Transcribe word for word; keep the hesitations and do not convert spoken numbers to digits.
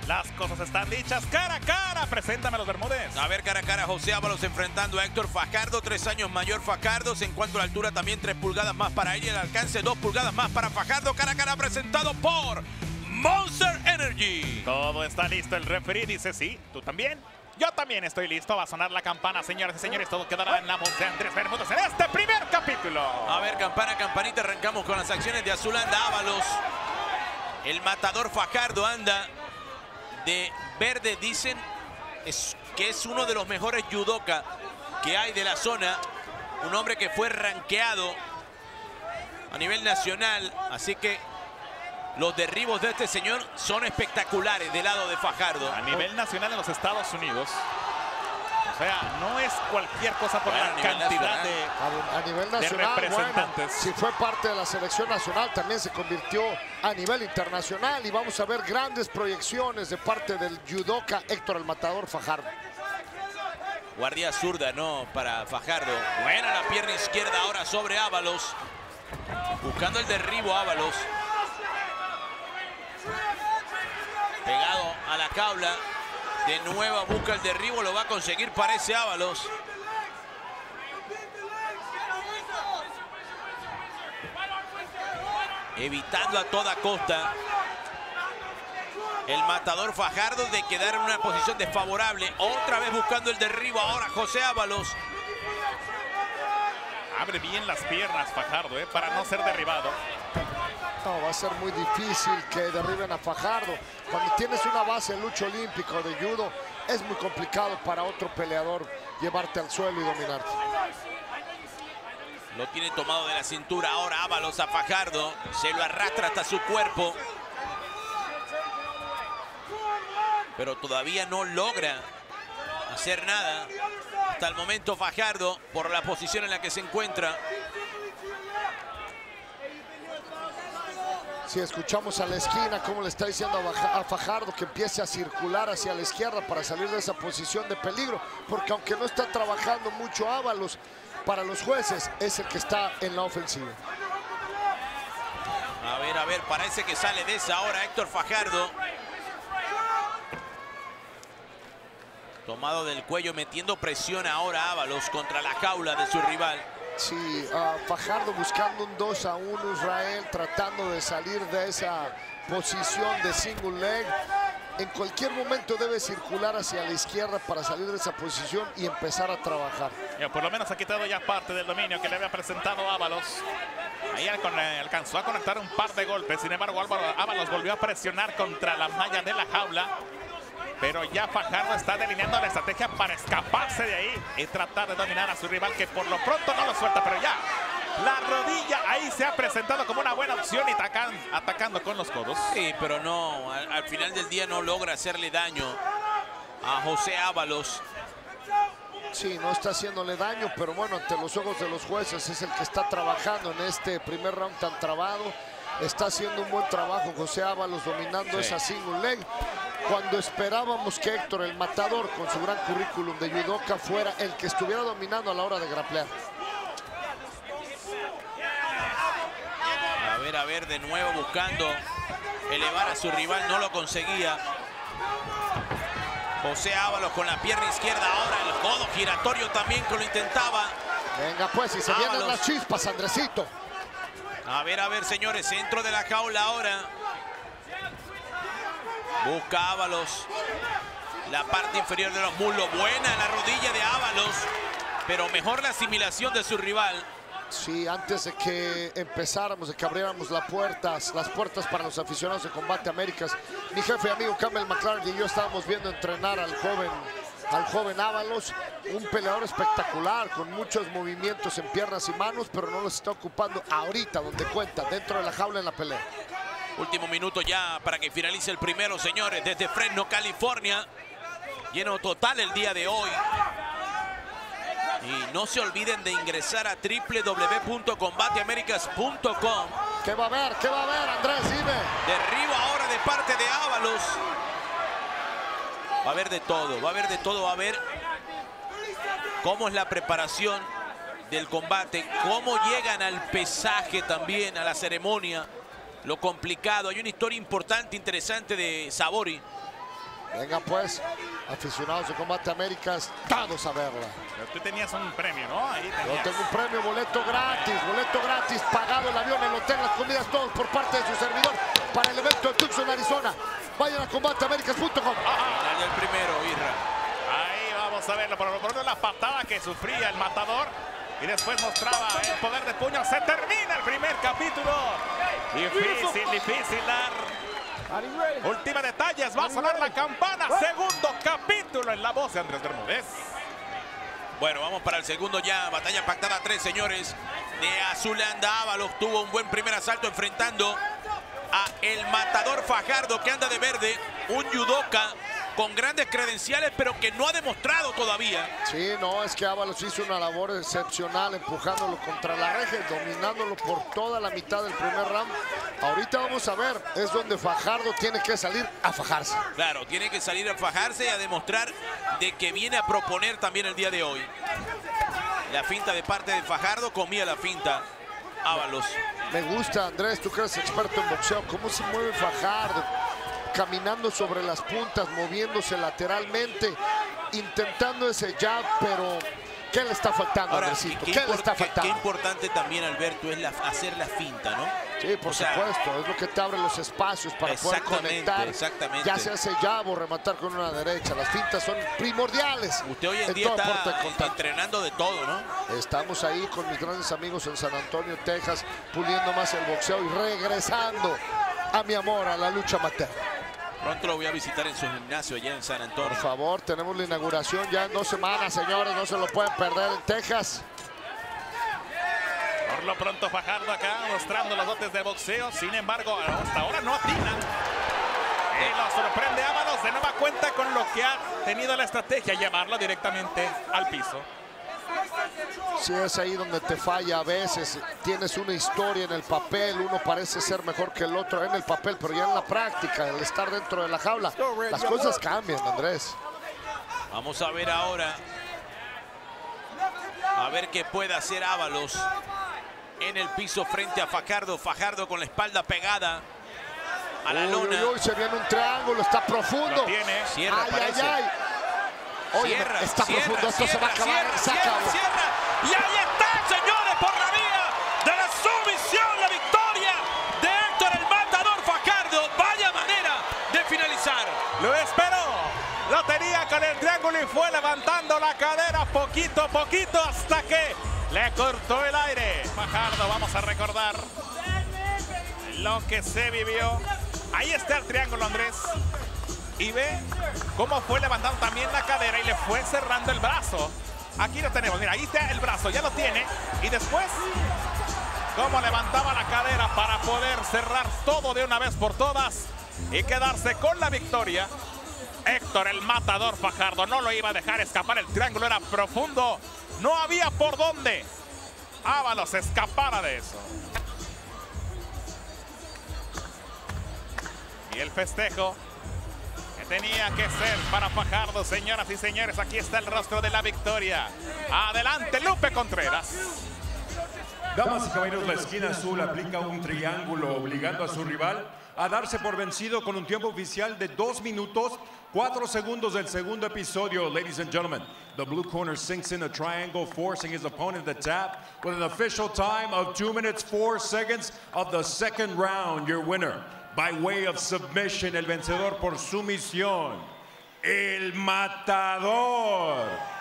Las cosas están dichas. Cara a cara, preséntame los Bermúdez. A ver, cara a cara, José Ábalos enfrentando a Héctor Fajardo. Tres años mayor Fajardo. En cuanto a la altura, también tres pulgadas más para él. Y el alcance, dos pulgadas más para Fajardo. Cara a cara presentado por Monster Energy. Todo está listo. El referee dice sí. ¿Tú también? Yo también estoy listo. Va a sonar la campana, señoras y señores. Todo quedará en la voz de Andrés Bermúdez en este primer capítulo. A ver, campana, campanita. Arrancamos con las acciones de Azul. Anda Ábalos. El matador Fajardo anda de verde. Dicen es, que es uno de los mejores judoka que hay de la zona. Un hombre que fue rankeado a nivel nacional. Así que los derribos de este señor son espectaculares del lado de Fajardo. A nivel nacional en los Estados Unidos. O sea, no es cualquier cosa por Bueno, la a nivel cantidad nacional. de, A, a nivel de nacional, representantes. bueno, si fue parte de la selección nacional, también se convirtió a nivel internacional y vamos a ver grandes proyecciones de parte del judoka Héctor el Matador Fajardo. Guardia zurda, no, para Fajardo. Buena la pierna izquierda ahora sobre Ábalos. Buscando el derribo Ábalos. Pegado a la jaula. De nuevo busca el derribo, lo va a conseguir, parece Ábalos. Evitando a toda costa el matador Fajardo de quedar en una posición desfavorable. Otra vez buscando el derribo ahora José Ábalos. Abre bien las piernas Fajardo, ¿eh? Para no ser derribado. No, va a ser muy difícil que derriben a Fajardo. Cuando tienes una base de lucha olímpico de judo, es muy complicado para otro peleador llevarte al suelo y dominarte. Lo tiene tomado de la cintura ahora Ábalos a Fajardo. Se lo arrastra hasta su cuerpo. Pero todavía no logra hacer nada. Hasta el momento Fajardo, por la posición en la que se encuentra. Si escuchamos a la esquina cómo le está diciendo a Fajardo que empiece a circular hacia la izquierda para salir de esa posición de peligro, porque aunque no está trabajando mucho Ábalos, para los jueces es el que está en la ofensiva. A ver, a ver, parece que sale de esa ahora Héctor Fajardo. Tomado del cuello, metiendo presión ahora Ábalos contra la jaula de su rival. Sí, uh, Fajardo buscando un dos a uno, Israel, tratando de salir de esa posición de single leg. En cualquier momento debe circular hacia la izquierda para salir de esa posición y empezar a trabajar. Ya, por lo menos ha quitado ya parte del dominio que le había presentado Ábalos. Ahí alcanzó a conectar un par de golpes. Sin embargo, Ábalos volvió a presionar contra la malla de la jaula. Pero ya Fajardo está delineando la estrategia para escaparse de ahí y tratar de dominar a su rival, que por lo pronto no lo suelta, pero ya la rodilla ahí se ha presentado como una buena opción y atacan, atacando con los codos. Sí, pero no, al, al final del día no logra hacerle daño a José Ábalos. Sí, no está haciéndole daño, pero bueno, ante los ojos de los jueces es el que está trabajando en este primer round tan trabado. Está haciendo un buen trabajo José Ábalos dominando sí. esa single leg. Cuando esperábamos que Héctor el Matador, con su gran currículum de judoka, fuera el que estuviera dominando a la hora de grapplear. A ver, a ver, de nuevo buscando elevar a su rival, no lo conseguía. José Ábalos con la pierna izquierda, ahora el codo giratorio también que lo intentaba. Venga pues, y se Ábalos. vienen las chispas, Andresito. A ver, a ver, señores, centro de la jaula ahora. Busca Ábalos la parte inferior de los muslos. Buena la rodilla de Ábalos, pero mejor la asimilación de su rival. Sí, antes de que empezáramos, de que abriéramos las puertas, las puertas para los aficionados de Combate Américas, mi jefe y amigo Campbell McLaren y yo estábamos viendo entrenar al joven, al joven Ábalos, un peleador espectacular, con muchos movimientos en piernas y manos, pero no los está ocupando ahorita, donde cuenta, dentro de la jaula en la pelea. Último minuto ya para que finalice el primero, señores, desde Fresno, California. Lleno total el día de hoy. Y no se olviden de ingresar a w w w punto combate américas punto com. ¿Qué va a haber? ¿Qué va a haber, Andrés? Dime. Derribo ahora de parte de Ábalos. Va a haber de todo, va a haber de todo. Va a ver cómo es la preparación del combate, cómo llegan al pesaje también, a la ceremonia. Lo complicado. Hay una historia importante, interesante de Sabori. Venga pues, aficionados de Combate Américas, dados a verla. Pero tú tenías un premio, ¿no? Ahí tenías. Yo tengo un premio, boleto gratis, boleto gratis, pagado el avión, el hotel, las comidas, todos por parte de su servidor para el evento de Tucson, Arizona. Vayan a combate américas punto com. Dale el primero, Irra. Ahí vamos a verlo. Por lo pronto la patada que sufría el matador. Y después mostraba el poder de puño. Se termina el primer capítulo. Difícil, difícil dar. Última detalles. Va a sonar la campana. Segundo capítulo en la voz de Andrés Bermúdez. Bueno, vamos para el segundo ya. Batalla pactada a tres, señores. De Azulanda. Ábalos tuvo un buen primer asalto enfrentando a el matador Fajardo, que anda de verde. Un judoka con grandes credenciales, pero que no ha demostrado todavía. Sí, no, es que Ábalos hizo una labor excepcional empujándolo contra la reja, dominándolo por toda la mitad del primer round. Ahorita vamos a ver, es donde Fajardo tiene que salir a fajarse. Claro, tiene que salir a fajarse y a demostrar de que viene a proponer también el día de hoy. La finta de parte de Fajardo, comía la finta Ábalos. Me gusta, Andrés, tú que eres experto en boxeo, cómo se mueve Fajardo, caminando sobre las puntas, moviéndose lateralmente, intentando ese jab, pero ¿qué le está faltando, Ahora, Andresito? ¿qué, ¿Qué, qué, le está qué, faltando? qué importante también, Alberto, es la, hacer la finta, ¿no? Sí, por o sea, supuesto, es lo que te abre los espacios para poder conectar, exactamente. ya sea ese jab o rematar con una derecha. Las fintas son primordiales. Usted hoy en, en día todo deporte de está contacto. entrenando de todo, ¿no? Estamos ahí con mis grandes amigos en San Antonio, Texas, puliendo más el boxeo y regresando a mi amor a la lucha amateur. Pronto lo voy a visitar en su gimnasio allá en San Antonio. Por favor, tenemos la inauguración ya en dos semanas, señores, no se lo pueden perder en Texas. Por lo pronto Fajardo acá mostrando los dotes de boxeo. Sin embargo, hasta ahora no atina. Y lo sorprende Ábalos de nueva cuenta con lo que ha tenido la estrategia, llevarlo directamente al piso. Sí, es ahí donde te falla a veces. Tienes una historia en el papel, uno parece ser mejor que el otro en el papel, pero ya en la práctica, al estar dentro de la jaula, las cosas cambian, Andrés. Vamos a ver ahora. A ver qué puede hacer Ábalos en el piso frente a Fajardo. Fajardo con la espalda pegada a la Uy, lona. uy, uy, se viene un triángulo, está profundo. Lo tiene. Cierra, ay, parece. ay, ay. Oye, Cierra, está cierra, profundo, esto cierra, se va a acabar. cierra, se cierra, acabó. cierra. Y ahí está, señores, por la vía de la sumisión, la victoria de Héctor el Matador Fajardo. Vaya manera de finalizar. Lo esperó. Lo tenía con el triángulo y fue levantando la cadera poquito a poquito hasta que le cortó el aire. Fajardo, vamos a recordar lo que se vivió. Ahí está el triángulo, Andrés. Y ve cómo fue levantando también la cadera y le fue cerrando el brazo. Aquí lo tenemos, mira, ahí está el brazo, ya lo tiene. Y después, cómo levantaba la cadera para poder cerrar todo de una vez por todas y quedarse con la victoria. Héctor el Matador Fajardo no lo iba a dejar escapar, el triángulo era profundo. No había por dónde Ábalos escapara de eso. Y el festejo tenía que ser para Fajardo, señoras y señores. Aquí está el rostro de la victoria. Adelante, Lupe Contreras. Damas y caballeros, la esquina azul aplica un triángulo obligando a su rival a darse por vencido con un tiempo oficial de dos minutos, cuatro segundos del segundo episodio. Ladies and gentlemen, the blue corner sinks in a triangle, forcing his opponent to tap with an official time of two minutes, four seconds of the second round. Your winner, by way of submission, el vencedor por sumisión, el Matador